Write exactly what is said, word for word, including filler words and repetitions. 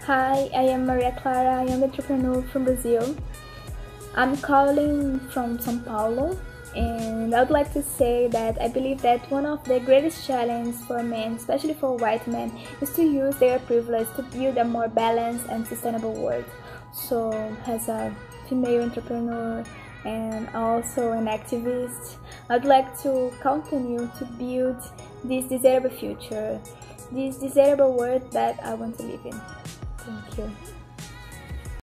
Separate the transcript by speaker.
Speaker 1: Hi, I am Maria Clara, young entrepreneur from Brazil. I'm calling from São Paulo, and I would like to say that I believe that one of the greatest challenges for men, especially for white men, is to use their privilege to build a more balanced and sustainable world. So, as a female entrepreneur and also an activist, I'd like to continue to build this desirable future, this desirable world that I want to live in. Thank you.